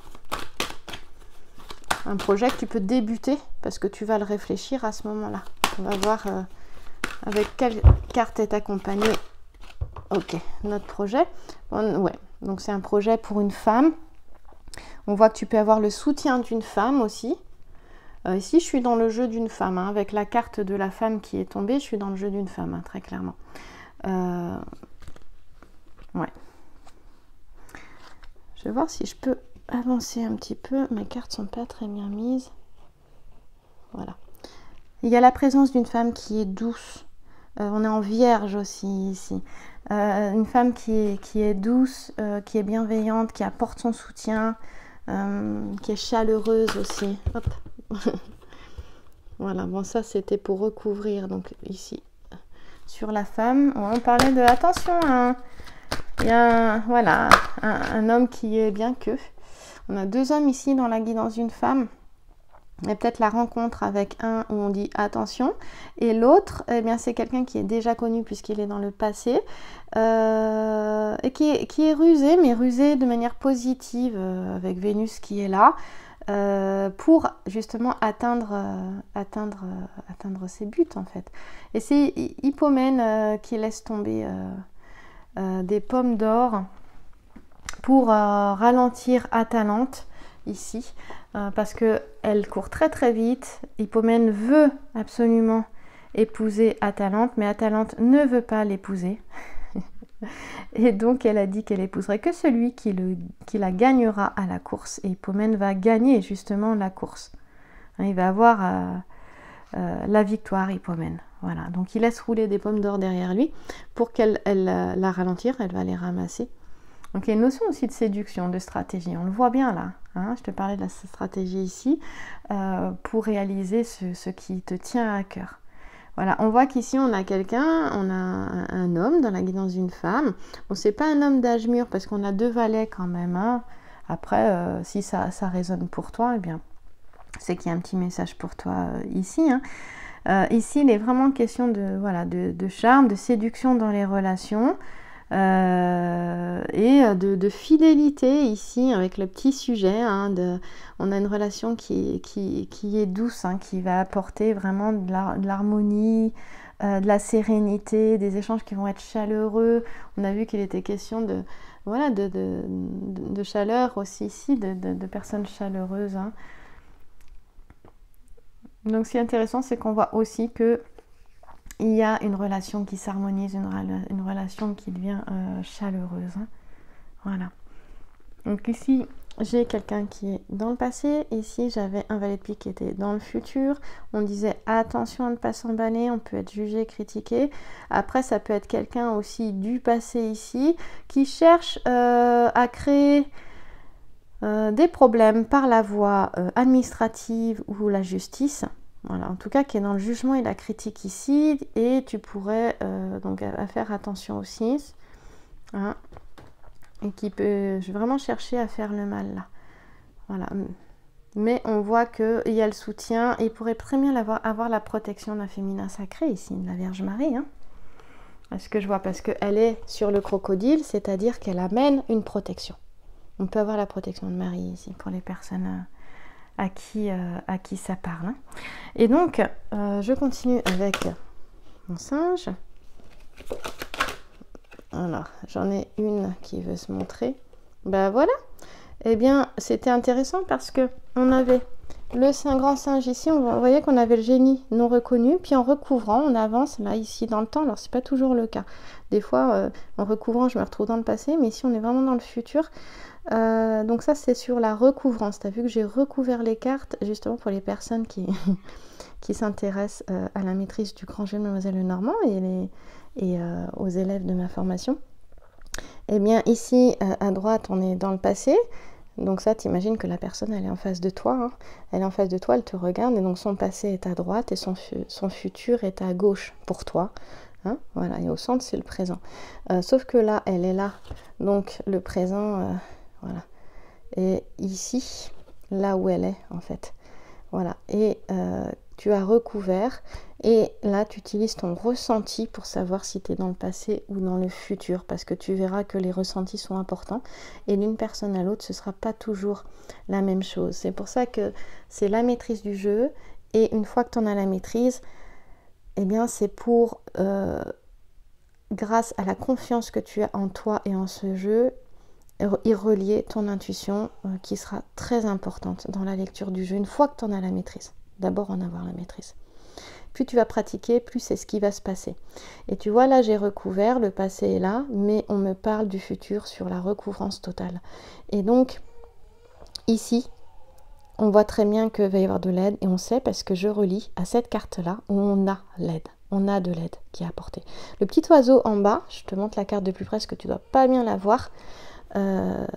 Un projet que tu peux débuter parce que tu vas le réfléchir à ce moment-là. On va voir euh, avec quelle carte est accompagné. Ok, notre projet. On, ouais, donc c'est un projet pour une femme. On voit que tu peux avoir le soutien d'une femme aussi. Euh, ici, je suis dans le jeu d'une femme, hein, avec la carte de la femme qui est tombée, je suis dans le jeu d'une femme, hein, très clairement. Euh... Ouais. Je vais voir si je peux avancer un petit peu. Mes cartes sont pas très bien mises. Voilà. Il y a la présence d'une femme qui est douce. Euh, on est en vierge aussi ici. Euh, une femme qui est, qui est douce, euh, qui est bienveillante, qui apporte son soutien, euh, qui est chaleureuse aussi. Hop. Voilà, bon ça c'était pour recouvrir, donc ici sur la femme, on parlait de attention, hein. Il y a un, voilà, un, un homme qui est bien que, on a deux hommes ici dans la guidance d'une femme, Il y a peut-être la rencontre avec un où on dit attention, et l'autre, eh bien, c'est quelqu'un qui est déjà connu puisqu'il est dans le passé, euh, et qui est, qui est rusé, mais rusé de manière positive, euh, avec Vénus qui est là, euh, pour justement atteindre, euh, atteindre, euh, atteindre ses buts en fait. Et c'est Hippomène euh, qui laisse tomber euh, euh, des pommes d'or pour euh, ralentir Atalante ici, euh, parce que elle court très très vite. Hippomène veut absolument épouser Atalante, mais Atalante ne veut pas l'épouser. Et donc elle a dit qu'elle épouserait que celui qui, le, qui la gagnera à la course. Et Hippomène va gagner justement la course. Hein, il va avoir euh, euh, la victoire, Hippomène. Voilà. Donc il laisse rouler des pommes d'or derrière lui pour qu'elle elle, euh, la ralentir. Elle va les ramasser. Donc il y a une notion aussi de séduction, de stratégie. On le voit bien là. Hein, je te parlais de la stratégie ici euh, pour réaliser ce, ce qui te tient à cœur. Voilà, on voit qu'ici on a quelqu'un, on a un, un homme dans la guidance d'une femme. Bon, c'est pas un homme d'âge mûr parce qu'on a deux valets quand même. Hein. Après, euh, si ça, ça résonne pour toi, eh bien, c'est qu'il y a un petit message pour toi euh, ici. Hein. Euh, ici, il est vraiment question de, voilà, de, de charme, de séduction dans les relations. Euh, et de, de fidélité ici avec le petit sujet, hein, de, on a une relation qui, qui, qui est douce, hein, qui va apporter vraiment de l'harmonie, euh, de la sérénité, des échanges qui vont être chaleureux. On a vu qu'il était question de, voilà, de, de, de, de chaleur aussi ici, de, de, de personnes chaleureuses. Hein. Donc ce qui est intéressant, c'est qu'on voit aussi que il y a une relation qui s'harmonise, une, une relation qui devient euh, chaleureuse. Hein. Voilà. Donc ici, j'ai quelqu'un qui est dans le passé. Ici, j'avais un valet de pique qui était dans le futur. On disait attention à ne pas s'emballer, on peut être jugé, critiqué. Après, ça peut être quelqu'un aussi du passé ici qui cherche euh, à créer euh, des problèmes par la voie euh, administrative ou la justice. Voilà, en tout cas qui est dans le jugement et la critique ici, et tu pourrais euh, donc à, à faire attention aussi, hein, et qui peut vraiment chercher à faire le mal là. Voilà, mais on voit qu'il y a le soutien, et il pourrait très bien avoir, avoir la protection d'un féminin sacré ici, de la Vierge Marie. Hein. Est-ce que je vois, parce qu'elle est sur le crocodile, c'est-à-dire qu'elle amène une protection. On peut avoir la protection de Marie ici pour les personnes Euh, À qui, euh, à qui ça parle. Hein. Et donc, euh, je continue avec mon singe. Alors, j'en ai une qui veut se montrer. Ben voilà. Eh bien, c'était intéressant parce que on avait le saint grand singe ici. On voyait qu'on avait le génie non reconnu. Puis en recouvrant, on avance là, ici, dans le temps. Alors, c'est pas toujours le cas. Des fois, euh, en recouvrant, je me retrouve dans le passé. Mais ici, on est vraiment dans le futur. Euh, donc ça c'est sur la recouvrance. Tu as vu que j'ai recouvert les cartes justement pour les personnes qui, qui s'intéressent euh, à la maîtrise du grand jeu de Mademoiselle Lenormand et, les, et euh, aux élèves de ma formation. Et bien ici euh, à droite on est dans le passé. Donc ça t'imagines que la personne elle est en face de toi. Hein. Elle est en face de toi, elle te regarde et donc son passé est à droite et son, son futur est à gauche pour toi. Hein, voilà, et au centre c'est le présent. Euh, sauf que là elle est là. Donc le présent... Euh, Voilà. Et ici, là où elle est, en fait. Voilà. Et euh, tu as recouvert. Et là, tu utilises ton ressenti pour savoir si tu es dans le passé ou dans le futur. Parce que tu verras que les ressentis sont importants. Et d'une personne à l'autre, ce ne sera pas toujours la même chose. C'est pour ça que c'est la maîtrise du jeu. Et une fois que tu en as la maîtrise, eh bien, c'est pour, euh, grâce à la confiance que tu as en toi et en ce jeu, y relier ton intuition euh, qui sera très importante dans la lecture du jeu une fois que tu en as la maîtrise. D'abord en avoir la maîtrise. Plus tu vas pratiquer, plus c'est ce qui va se passer. Et tu vois là j'ai recouvert, le passé est là, mais on me parle du futur sur la recouvrance totale. Et donc ici, on voit très bien qu'il va y avoir de l'aide et on sait parce que je relis à cette carte-là où on a l'aide. On a de l'aide qui est apportée. Le petit oiseau en bas, je te montre la carte de plus près parce que tu ne dois pas bien la voir. Euh,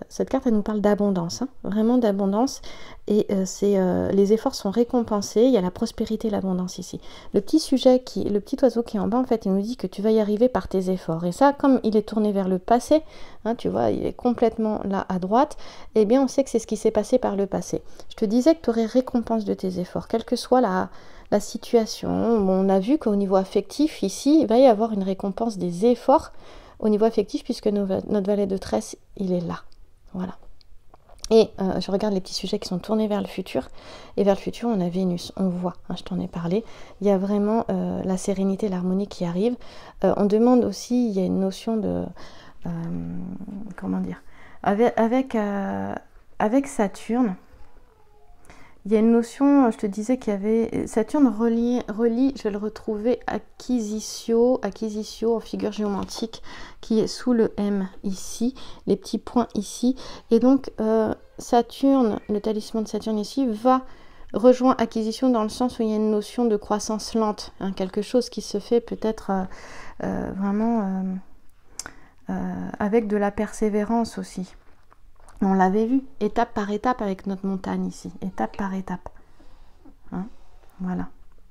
cette carte, elle nous parle d'abondance, hein, vraiment d'abondance. Et euh, c'est, euh, les efforts sont récompensés. Il y a la prospérité et l'abondance ici. Le petit sujet, qui, le petit oiseau qui est en bas, en fait, il nous dit que tu vas y arriver par tes efforts. Et ça, comme il est tourné vers le passé, hein, tu vois, il est complètement là à droite, eh bien, on sait que c'est ce qui s'est passé par le passé. Je te disais que tu aurais récompense de tes efforts, quelle que soit la... la situation. On a vu qu'au niveau affectif, ici, il va y avoir une récompense des efforts au niveau affectif, puisque nos, notre valet de tresse, il est là. Voilà. Et euh, je regarde les petits sujets qui sont tournés vers le futur. Et vers le futur, on a Vénus, on voit, hein, je t'en ai parlé. Il y a vraiment euh, la sérénité, l'harmonie qui arrive. Euh, on demande aussi, il y a une notion de... Euh, comment dire Avec, avec, euh, avec Saturne, il y a une notion, je te disais qu'il y avait... Saturne relie, relie, je vais le retrouver, acquisitio, acquisitio en figure géomantique, qui est sous le M ici, les petits points ici. Et donc, euh, Saturne, le talisman de Saturne ici, va rejoindre acquisition dans le sens où il y a une notion de croissance lente, hein, quelque chose qui se fait peut-être euh, euh, vraiment euh, euh, avec de la persévérance aussi. On l'avait vu, étape par étape avec notre montagne ici, étape par étape. Hein, voilà.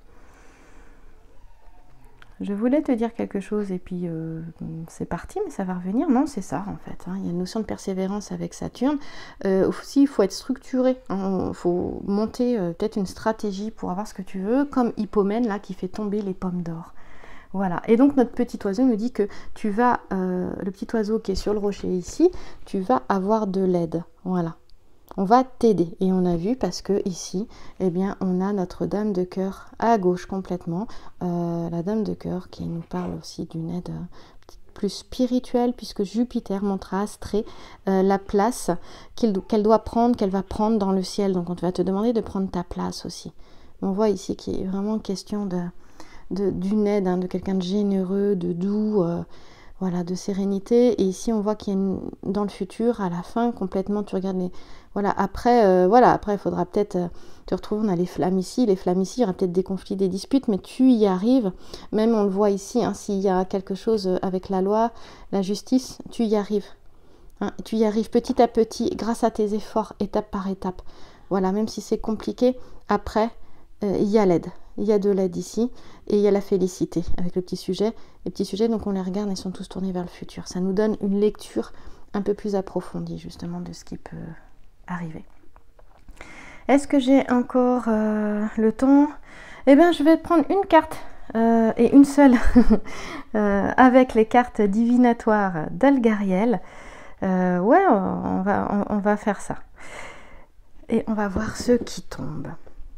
Je voulais te dire quelque chose et puis euh, c'est parti, mais ça va revenir. Non, c'est ça en fait. Hein. Il y a une notion de persévérance avec Saturne. Euh, aussi, il faut être structuré. Il hein. faut monter euh, peut-être une stratégie pour avoir ce que tu veux, comme Hippomène là qui fait tomber les pommes d'or. Voilà, et donc notre petit oiseau nous dit que tu vas, euh, le petit oiseau qui est sur le rocher ici, tu vas avoir de l'aide, voilà. On va t'aider, et on a vu parce que ici, eh bien, on a notre dame de cœur à gauche complètement, euh, la dame de cœur qui nous parle aussi d'une aide plus spirituelle, puisque Jupiter montre à Astrée euh, la place qu'elle qu'elle doit prendre, qu'elle va prendre dans le ciel, donc on va te demander de prendre ta place aussi. On voit ici qu'il est vraiment question de... d'une aide, hein, de quelqu'un de généreux, de doux, euh, voilà, de sérénité. Et ici, on voit qu'il y a une, dans le futur, à la fin, complètement, tu regardes les... Voilà, après, euh, voilà, après, il faudra peut-être... Euh, tu retrouves, on a les flammes ici, les flammes ici, il y aura peut-être des conflits, des disputes, mais tu y arrives. Même, on le voit ici, hein, s'il y a quelque chose avec la loi, la justice, tu y arrives. Hein, tu y arrives petit à petit, grâce à tes efforts, étape par étape. Voilà, même si c'est compliqué, après, euh, il y a l'aide. Il y a de l'aide ici, et il y a la félicité avec le petit sujet. Les petits sujets, donc on les regarde, ils sont tous tournés vers le futur. Ça nous donne une lecture un peu plus approfondie, justement, de ce qui peut arriver. Est-ce que j'ai encore euh, le temps? Eh bien, je vais prendre une carte, euh, et une seule, euh, avec les cartes divinatoires d'Algariel. Euh, ouais, on va, on, on va faire ça. Et on va voir ce qui tombe.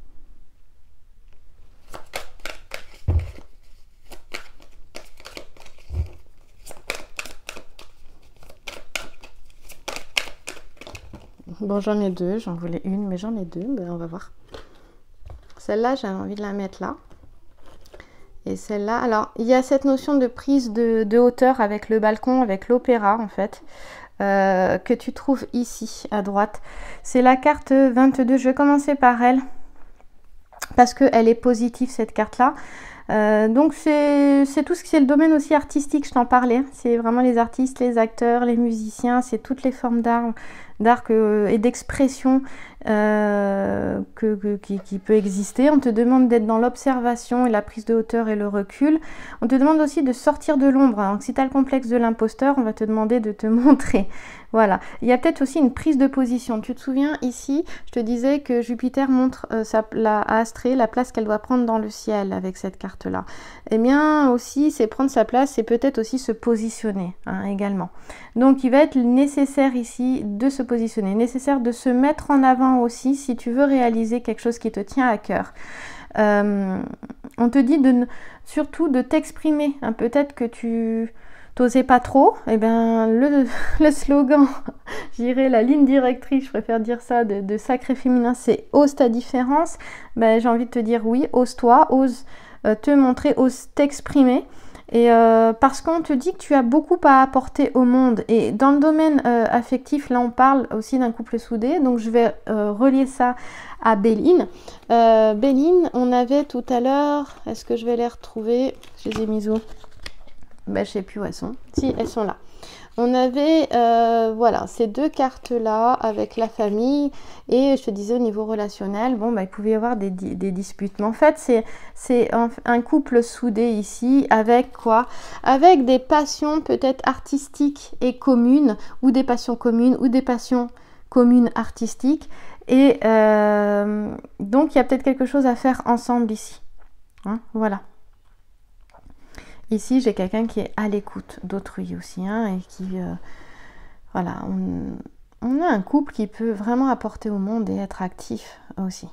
Bon, j'en ai deux, j'en voulais une, mais j'en ai deux, ben, on va voir. Celle-là, j'ai envie de la mettre là. Et celle-là, alors, il y a cette notion de prise de, de hauteur avec le balcon, avec l'opéra, en fait, euh, que tu trouves ici, à droite. C'est la carte vingt-deux, je vais commencer par elle, parce qu'elle est positive, cette carte-là. Euh, donc c'est tout ce qui est le domaine aussi artistique, je t'en parlais. C'est vraiment les artistes, les acteurs, les musiciens, c'est toutes les formes d'art d'art et d'expression euh, que, que, qui, qui peut exister. On te demande d'être dans l'observation et la prise de hauteur et le recul. On te demande aussi de sortir de l'ombre. Donc si tu as le complexe de l'imposteur, on va te demander de te montrer. Voilà. Il y a peut-être aussi une prise de position. Tu te souviens ici, je te disais que Jupiter montre euh, sa, la, à Astrée la place qu'elle doit prendre dans le ciel avec cette carte-là. Eh bien aussi, c'est prendre sa place, c'est peut-être aussi se positionner hein, également. Donc il va être nécessaire ici de se positionner, nécessaire de se mettre en avant aussi si tu veux réaliser quelque chose qui te tient à cœur. Euh, on te dit de surtout de t'exprimer. Hein, peut-être que tu t'osais pas trop. Eh bien le, le slogan, j'irai la ligne directrice, je préfère dire ça, de, de Sacré Féminin, c'est ose ta différence. Ben, j'ai envie de te dire oui, ose-toi, ose euh, te montrer, ose t'exprimer. Et euh, parce qu'on te dit que tu as beaucoup à apporter au monde. Et dans le domaine euh, affectif, là on parle aussi d'un couple soudé. Donc je vais euh, relier ça à Béline. Euh, Béline, on avait tout à l'heure, est-ce que je vais les retrouver? Je les ai mises où? Ben, je sais plus où elles sont. Si, elles sont là. on avait euh, voilà, ces deux cartes-là avec la famille, et je te disais au niveau relationnel, bon, bah, il pouvait y avoir des, des disputes. Mais en fait, c'est, c'est un, un couple soudé ici, avec quoi? Avec des passions peut-être artistiques et communes, ou des passions communes, ou des passions communes artistiques. Et euh, donc, il y a peut-être quelque chose à faire ensemble ici. Hein, voilà. Ici, j'ai quelqu'un qui est à l'écoute d'autrui aussi, hein, et qui, euh, voilà, on, on a un couple qui peut vraiment apporter au monde et être actif aussi.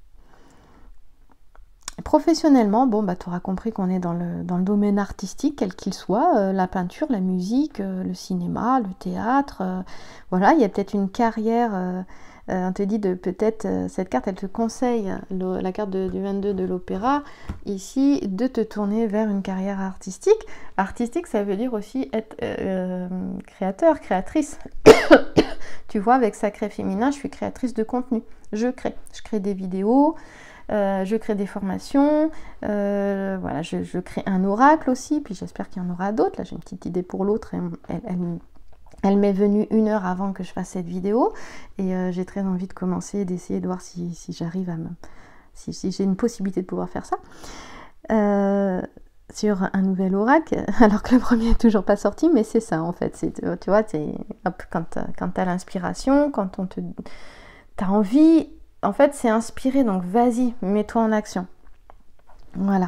Professionnellement, bon, bah, tu auras compris qu'on est dans le, dans le domaine artistique, quel qu'il soit, euh, la peinture, la musique, euh, le cinéma, le théâtre, euh, voilà, il y a peut-être une carrière... Euh, Euh, on te dit de peut-être, euh, cette carte, elle te conseille, le, la carte de, du vingt-deux de l'opéra, ici, de te tourner vers une carrière artistique. Artistique, ça veut dire aussi être euh, créateur, créatrice. Tu vois, avec Sacré Féminin, je suis créatrice de contenu. Je crée. Je crée des vidéos, euh, je crée des formations, euh, voilà, je, je crée un oracle aussi, puis j'espère qu'il y en aura d'autres. Là, j'ai une petite idée pour l'autre, elle, elle, elle Elle m'est venue une heure avant que je fasse cette vidéo, et euh, j'ai très envie de commencer et d'essayer de voir si, si j'arrive à me... si, si j'ai une possibilité de pouvoir faire ça. Euh, sur un nouvel oracle, alors que le premier n'est toujours pas sorti, mais c'est ça en fait. C'est, tu vois, c'est, hop, quand, quand tu as l'inspiration, quand on te... t'as envie, en fait c'est inspiré, donc vas-y, mets-toi en action. Voilà.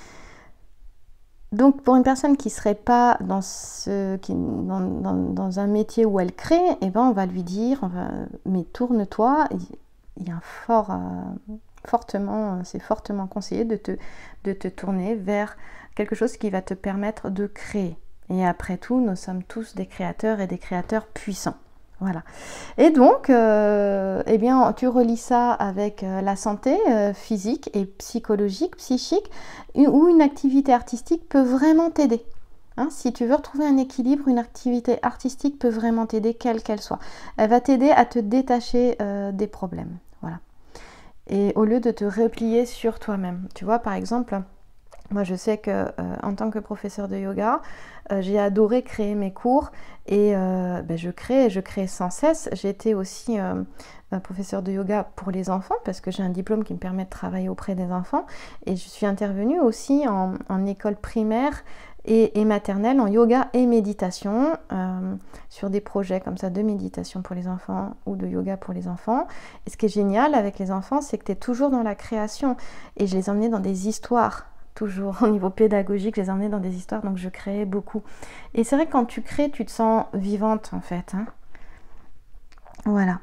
Donc pour une personne qui ne serait pas dans, ce, qui, dans, dans, dans un métier où elle crée, eh ben on va lui dire, on va, mais tourne-toi, il y a un fort, euh, fortement, c'est fortement conseillé de te, de te tourner vers quelque chose qui va te permettre de créer. Et après tout, nous sommes tous des créateurs et des créateurs puissants. Voilà. Et donc, euh, eh bien, tu relis ça avec euh, la santé euh, physique et psychologique, psychique, où une activité artistique peut vraiment t'aider. Hein, si tu veux retrouver un équilibre, une activité artistique peut vraiment t'aider, quelle qu'elle soit. Elle va t'aider à te détacher euh, des problèmes. Voilà. Et au lieu de te replier sur toi-même. Tu vois, par exemple... Moi, je sais que euh, en tant que professeur de yoga, euh, j'ai adoré créer mes cours, et euh, ben, je crée, je crée sans cesse. J'ai été aussi euh, professeur de yoga pour les enfants, parce que j'ai un diplôme qui me permet de travailler auprès des enfants, et je suis intervenue aussi en, en école primaire et, et maternelle en yoga et méditation, euh, sur des projets comme ça de méditation pour les enfants ou de yoga pour les enfants. Et ce qui est génial avec les enfants, c'est que tu es toujours dans la création, et je les emmenais dans des histoires. Toujours au niveau pédagogique, je les emmenais dans des histoires, donc je créais beaucoup. Et c'est vrai que quand tu crées, tu te sens vivante en fait. Hein. Voilà.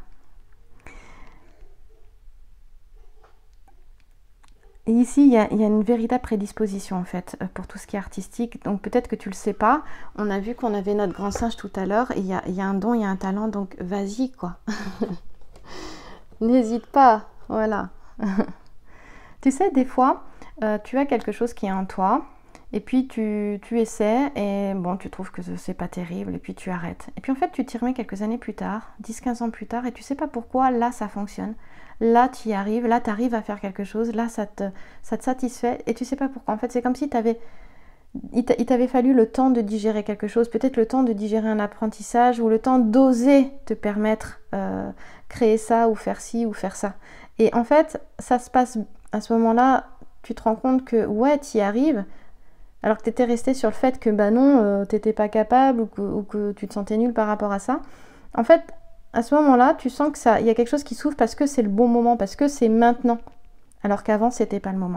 Et ici, il y, a, il y a une véritable prédisposition en fait pour tout ce qui est artistique. Donc peut-être que tu le sais pas. On a vu qu'on avait notre grand singe tout à l'heure. Il y a, il y a un don, il y a un talent, donc vas-y quoi. N'hésite pas. Voilà. Tu sais, des fois... Euh, tu as quelque chose qui est en toi, et puis tu, tu essaies, et bon, tu trouves que c'est pas terrible, et puis tu arrêtes. Et puis en fait, tu t'y remets quelques années plus tard, dix quinze ans plus tard, et tu sais pas pourquoi, là ça fonctionne. Là tu y arrives, là tu arrives à faire quelque chose, là ça te, ça te satisfait, et tu sais pas pourquoi. En fait, c'est comme si t'avais, il t'avait fallu le temps de digérer quelque chose, peut-être le temps de digérer un apprentissage, ou le temps d'oser te permettre euh, créer ça, ou faire ci, ou faire ça. Et en fait, ça se passe à ce moment-là. Tu te rends compte que ouais, tu y arrives, alors que tu étais resté sur le fait que bah non, euh, tu n'étais pas capable, ou que, ou que tu te sentais nul par rapport à ça. En fait, à ce moment-là, tu sens que ça, il y a quelque chose qui s'ouvre parce que c'est le bon moment, parce que c'est maintenant, alors qu'avant, c'était pas le moment.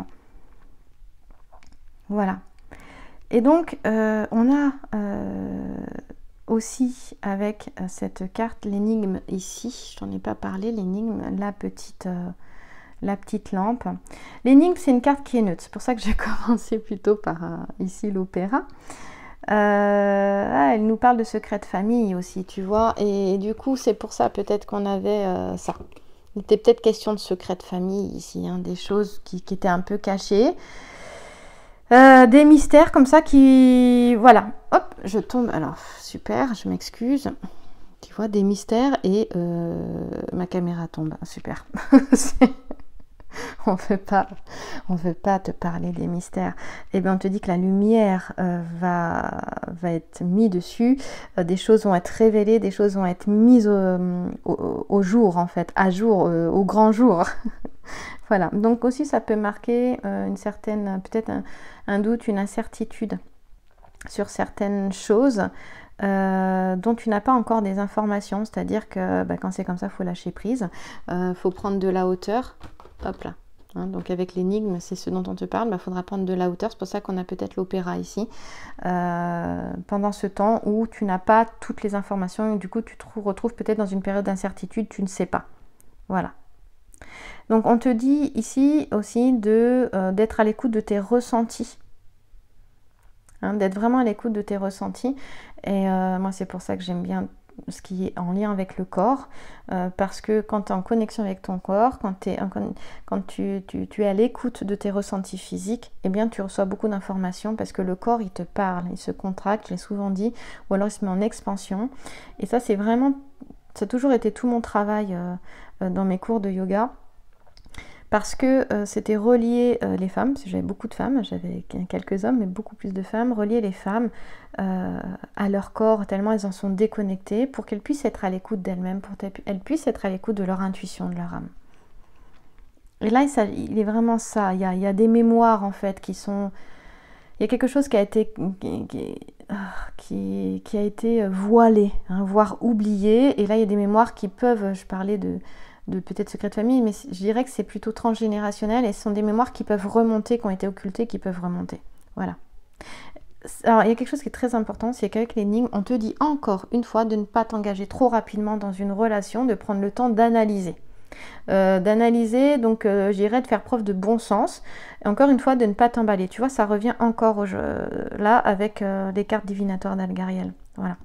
Voilà. Et donc, euh, on a euh, aussi avec cette carte, l'énigme ici, je t'en ai pas parlé, l'énigme, la petite... Euh, la petite lampe. L'énigme, c'est une carte qui est neutre. C'est pour ça que j'ai commencé plutôt par euh, ici l'opéra. Euh, ah, elle nous parle de secrets de famille aussi, tu vois. Et, et du coup, c'est pour ça peut-être qu'on avait euh, ça. Il était peut-être question de secrets de famille ici, hein, des choses qui, qui étaient un peu cachées. Euh, des mystères comme ça qui... Voilà. Hop, je tombe. Alors, super, je m'excuse. Tu vois, des mystères et euh, ma caméra tombe. Super. on veut pas, on veut pas te parler des mystères. Et bien on te dit que la lumière euh, va, va être mise dessus, euh, des choses vont être révélées, des choses vont être mises au, au, au jour en fait, à jour, euh, au grand jour. Voilà, donc aussi ça peut marquer euh, une certaine, peut-être un, un doute, une incertitude sur certaines choses euh, dont tu n'as pas encore des informations, c'est-à-dire que bah, quand c'est comme ça, il faut lâcher prise, il euh, faut prendre de la hauteur, hop là, hein, donc avec l'énigme, c'est ce dont on te parle, il bah, faudra prendre de la hauteur, c'est pour ça qu'on a peut-être l'opéra ici, euh, pendant ce temps où tu n'as pas toutes les informations et du coup tu te retrouves peut-être dans une période d'incertitude, tu ne sais pas, voilà. Donc on te dit ici aussi de, euh, d'être à l'écoute de tes ressentis, hein, d'être vraiment à l'écoute de tes ressentis. Et euh, moi c'est pour ça que j'aime bien ce qui est en lien avec le corps, euh, parce que quand tu es en connexion avec ton corps, quand, t'es, quand tu, tu, tu es à l'écoute de tes ressentis physiques, eh bien tu reçois beaucoup d'informations parce que le corps il te parle, il se contracte, je l'ai souvent dit, ou alors il se met en expansion. Et ça c'est vraiment, ça a toujours été tout mon travail euh, euh, dans mes cours de yoga. Parce que euh, c'était relier euh, les femmes, parce que j'avais beaucoup de femmes, j'avais quelques hommes, mais beaucoup plus de femmes, relier les femmes euh, à leur corps, tellement elles en sont déconnectées, pour qu'elles puissent être à l'écoute d'elles-mêmes, pour qu'elles puissent être à l'écoute de leur intuition, de leur âme. Et là, ça, il est vraiment ça, il y, a, il y a des mémoires en fait qui sont... Il y a quelque chose qui a été, qui, qui, qui a été voilé, hein, voire oublié, et là il y a des mémoires qui peuvent, je parlais de... de peut-être secret de famille, mais je dirais que c'est plutôt transgénérationnel et ce sont des mémoires qui peuvent remonter, qui ont été occultées, qui peuvent remonter. Voilà. Alors, il y a quelque chose qui est très important, c'est qu'avec l'énigme, on te dit encore une fois de ne pas t'engager trop rapidement dans une relation, de prendre le temps d'analyser. Euh, d'analyser, donc euh, je dirais de faire preuve de bon sens, et encore une fois de ne pas t'emballer. Tu vois, ça revient encore au jeu, là avec euh, les cartes divinatoires d'Algariel. Voilà.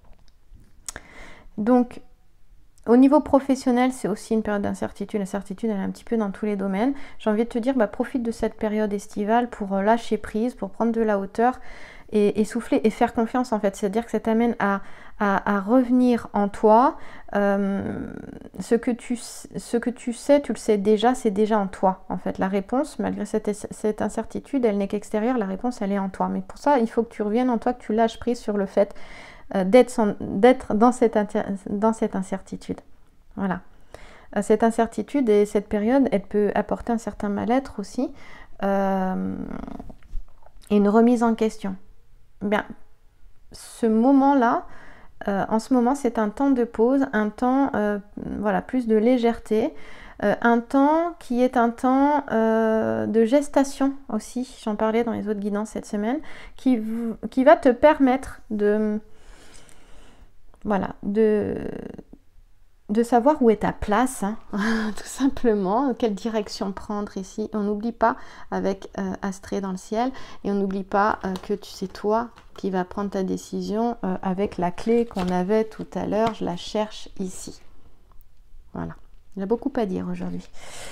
Donc, au niveau professionnel, c'est aussi une période d'incertitude. L'incertitude, elle est un petit peu dans tous les domaines. J'ai envie de te dire, bah, profite de cette période estivale pour euh, lâcher prise, pour prendre de la hauteur et, et souffler et faire confiance en fait. C'est-à-dire que ça t'amène à, à, à revenir en toi. Euh, ce, que tu, ce que tu sais, tu le sais déjà, c'est déjà en toi en fait. La réponse, malgré cette, cette incertitude, elle n'est qu'extérieure. La réponse, elle est en toi. Mais pour ça, il faut que tu reviennes en toi, que tu lâches prise sur le fait d'être dans cette, dans cette incertitude. Voilà. Cette incertitude et cette période, elle peut apporter un certain mal-être aussi euh, et une remise en question. Bien, ce moment-là, euh, en ce moment, c'est un temps de pause, un temps, euh, voilà, plus de légèreté, euh, un temps qui est un temps euh, de gestation aussi. J'en parlais dans les autres guidances cette semaine, qui, qui va te permettre de Voilà, de, de savoir où est ta place, hein, tout simplement, quelle direction prendre ici. On n'oublie pas avec euh, Astrée dans le ciel, et on n'oublie pas euh, que tu sais toi qui va prendre ta décision euh, avec la clé qu'on avait tout à l'heure. Je la cherche ici. Voilà, il y a beaucoup à dire aujourd'hui.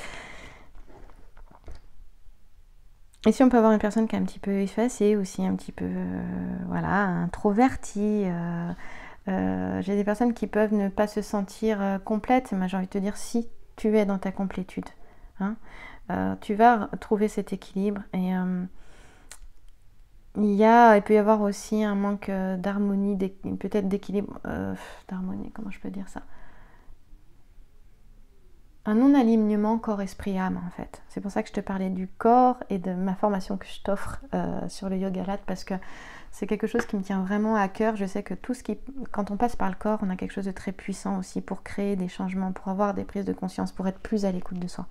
Ici, on peut avoir une personne qui est un petit peu effacée, aussi un petit peu, euh, voilà, introvertie. Euh, Euh, j'ai des personnes qui peuvent ne pas se sentir euh, complètes, mais j'ai envie de te dire si tu es dans ta complétude, hein, euh, tu vas trouver cet équilibre et euh, il y a, il peut y avoir aussi un manque euh, d'harmonie, peut-être d'équilibre, euh, d'harmonie, comment je peux dire ça, un non-alignement corps-esprit-âme en fait. C'est pour ça que je te parlais du corps et de ma formation que je t'offre euh, sur le Yoga Latte, parce que c'est quelque chose qui me tient vraiment à cœur. Je sais que tout ce qui, quand on passe par le corps, on a quelque chose de très puissant aussi pour créer des changements, pour avoir des prises de conscience, pour être plus à l'écoute de soi.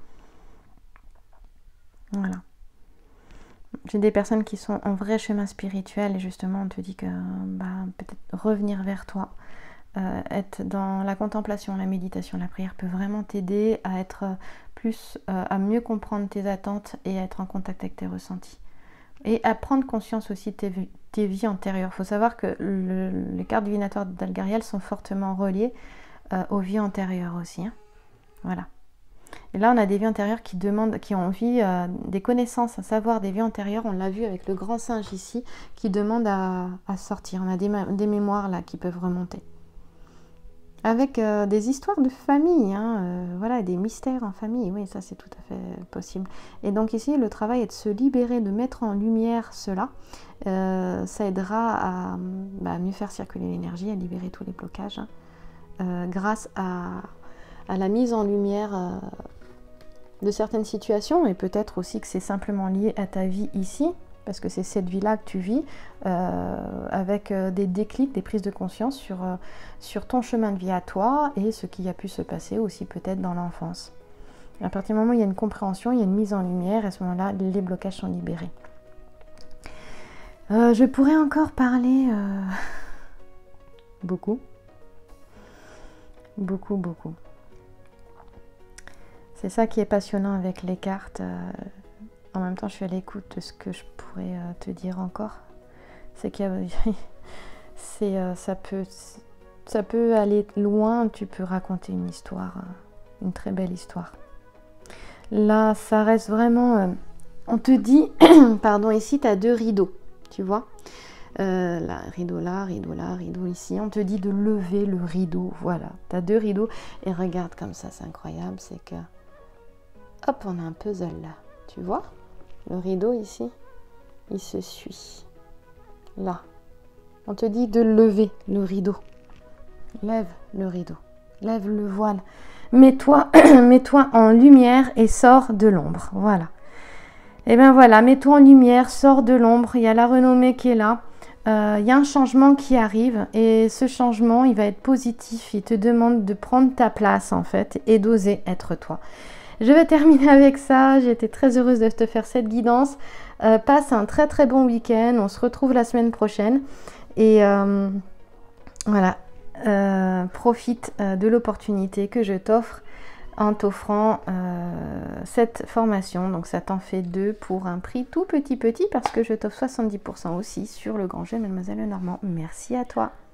Voilà. J'ai des personnes qui sont en vrai chemin spirituel et justement on te dit que bah, peut-être revenir vers toi, euh, être dans la contemplation, la méditation, la prière peut vraiment t'aider à être plus, euh, à mieux comprendre tes attentes et à être en contact avec tes ressentis. Et à prendre conscience aussi de tes, tes vies antérieures. Il faut savoir que le, les cartes divinatoires d'Algariel sont fortement reliées euh, aux vies antérieures aussi. Hein. Voilà. Et là, on a des vies antérieures qui demandent, qui ont envie euh, des connaissances, à savoir des vies antérieures. On l'a vu avec le grand singe ici, qui demande à, à sortir. On a des, des mémoires là qui peuvent remonter. avec euh, des histoires de famille, hein, euh, voilà, des mystères en famille, oui, ça c'est tout à fait possible. Et donc ici, le travail est de se libérer, de mettre en lumière cela. Euh, ça aidera à bah, mieux faire circuler l'énergie, à libérer tous les blocages, hein, euh, grâce à, à la mise en lumière euh, de certaines situations, et peut-être aussi que c'est simplement lié à ta vie ici, parce que c'est cette vie-là que tu vis, euh, avec euh, des déclics, des prises de conscience sur, euh, sur ton chemin de vie à toi et ce qui a pu se passer aussi peut-être dans l'enfance. À partir du moment où il y a une compréhension, il y a une mise en lumière, et à ce moment-là, les blocages sont libérés. Euh, je pourrais encore parler euh, beaucoup, beaucoup, beaucoup. C'est ça qui est passionnant avec les cartes. Euh, en même temps, je suis à l'écoute de ce que je pourrais euh, te dire encore. C'est qu'il y a, c'est, euh, ça peut, ça peut aller loin. Tu peux raconter une histoire, euh, une très belle histoire. Là, ça reste vraiment. Euh, on te dit, pardon, ici, tu as deux rideaux, tu vois. Euh, là, rideau là, rideau là, rideau ici. On te dit de lever le rideau. Voilà, tu as deux rideaux. Et regarde comme ça, c'est incroyable. C'est que, hop, on a un puzzle là. Tu vois, le rideau ici, il se suit. Là, on te dit de lever le rideau. Lève le rideau. Lève le voile. Mets-toi, mets-toi en lumière et sors de l'ombre. Voilà. Et bien voilà, mets-toi en lumière, sors de l'ombre. Il y a la renommée qui est là. Euh, il y a un changement qui arrive. Et ce changement, il va être positif. Il te demande de prendre ta place en fait et d'oser être toi. Je vais terminer avec ça. J'ai été très heureuse de te faire cette guidance. Euh, passe un très très bon week-end. On se retrouve la semaine prochaine. Et euh, voilà. Euh, profite euh, de l'opportunité que je t'offre en t'offrant euh, cette formation. Donc ça t'en fait deux pour un prix tout petit petit parce que je t'offre soixante-dix pour cent aussi sur le Grand Jeu Mademoiselle Lenormand. Merci à toi.